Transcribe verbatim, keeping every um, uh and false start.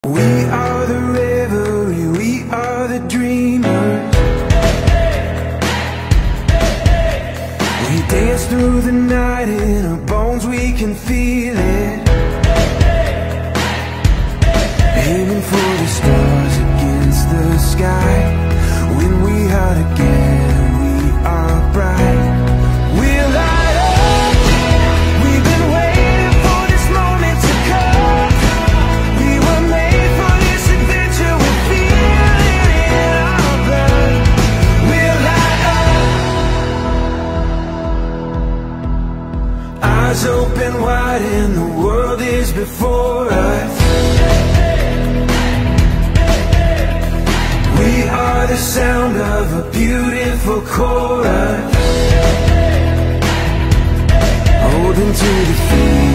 We are the revelry, we are the dreamers. We dance through the night, in our bones we can feel it. Aiming for the stars against the sky. When we are together, we are bright. We'll light up. We've been waiting for this moment to come. We were made for this adventure. We feel it in our blood. We'll light up. Eyes open wide and the world is before us. We are the sound of a beautiful chorus, holding to the feet